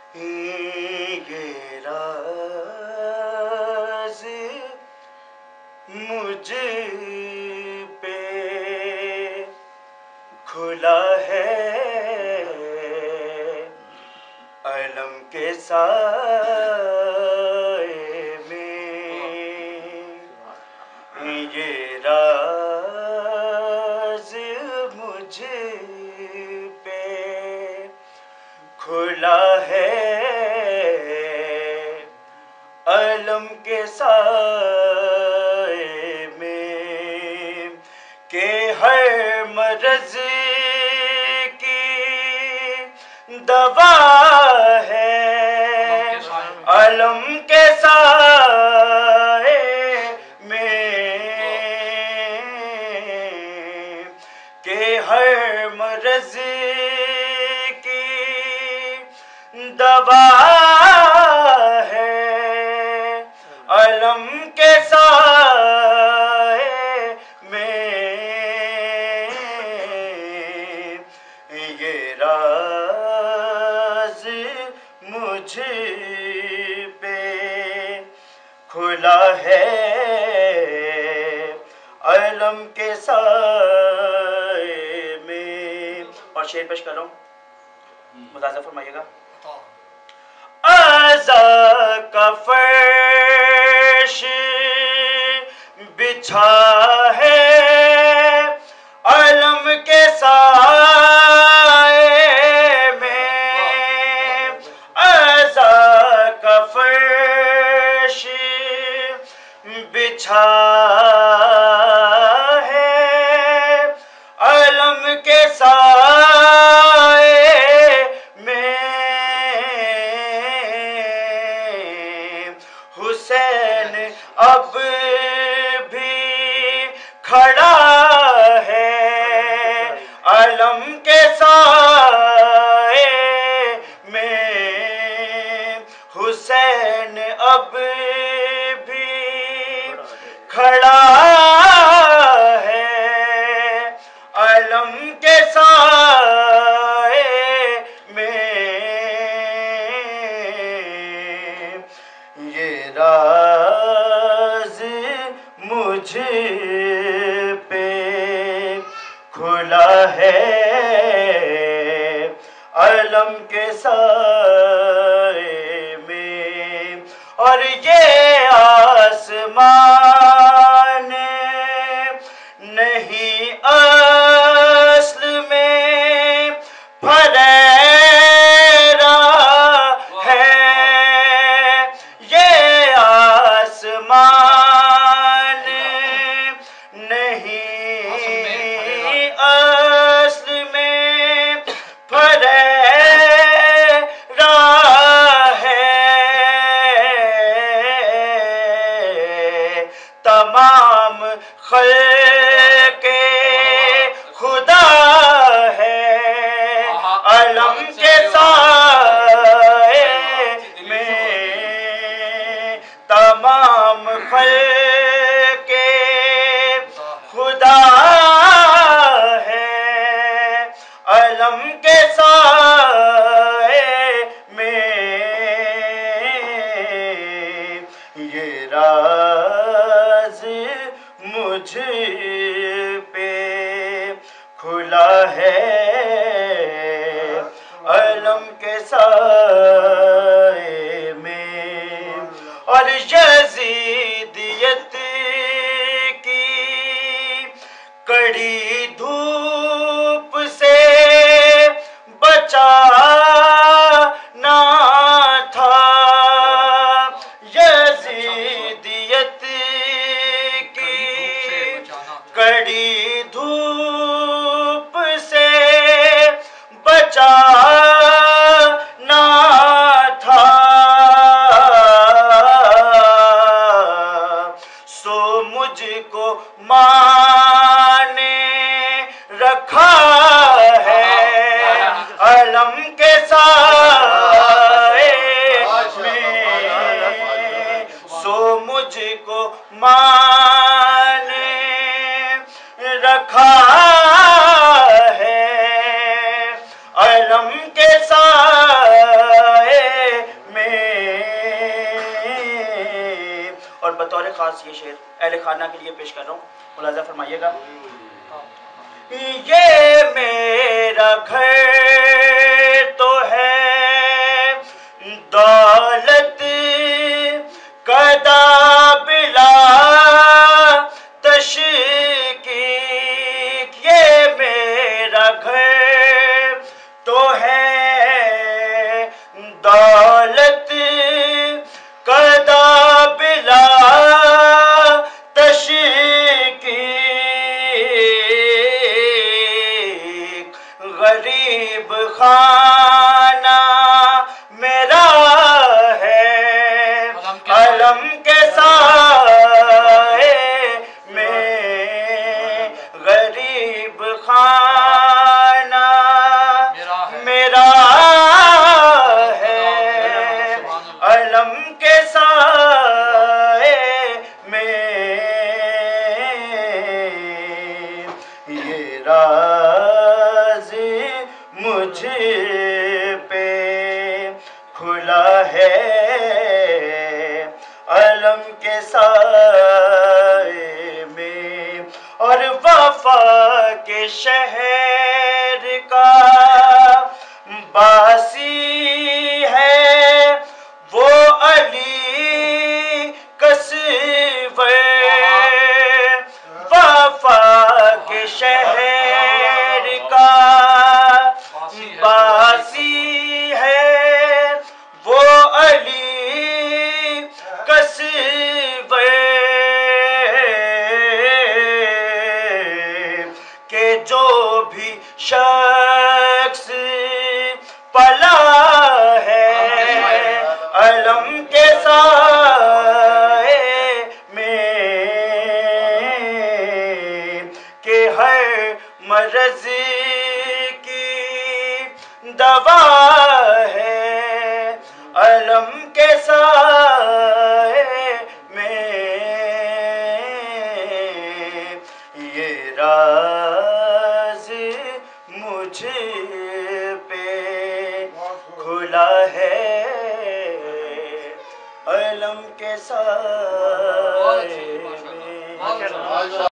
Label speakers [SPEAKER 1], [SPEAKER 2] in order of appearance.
[SPEAKER 1] ये राज मुझ पे खुला है, अलम के साए में। ये राज मुझ पे खुला है, अलम के साए में, के हर मर्ज की दवा है, अलम के साए में, के हर मर्ज की दवा है, अलम के साए में। ये राज मुझ पे खुला है, अलम के साए में। और शेर पेश कर रहा हूँ, मुलाज़ा फरमाइएगा। आज़ा का फर्श बिछा है, अलम के साए में। आज़ा का फर्श बिछा है, अलम के साए में। हुसैन अब भी खड़ा है, अलम के साए में। हुसैन अब भी खड़ा है, अलम के साए में। ये राज मुझ पे खुला है, अलम के साए में। और ये आसमान नहीं असल में फरेरा है, ये आसमान नहीं असल में फरेरा है। तमाम खल्के खुदा है, अलम के साए में। तमाम खल्के खुदा है, अलम के साए में। ये राज मुझ पे खुला है, अलम के साए में। और यजीदियत की कड़ी धूप से बचाना था, यजीदियत की कड़ी धूप से बचाना ख़ास ये शेर अहले खाना के लिए पेश कर रहा हूँ, मुलाज़ा फरमाइएगा। ये मेरा घर तो है दौलत कदा बिला तशकीक, ये मेरा घर तो है दौलत कदा बिला तशकीक, गरीब खाना मेरा है अलम के साए में, गरीब खाना मेरा है अलम के साए में, ये राज मुझ पे खुला है अलम के साए में, और वफा के शहर का बासी है वो अली कसवे, वफा के शहर का बासी है वो अली कसवे, के जो भी शख्स पला है अलम के साए में, के हर मर्ज की दवा है अलम के साए में, ये राज मुझ पे खुला है अलम के साए में।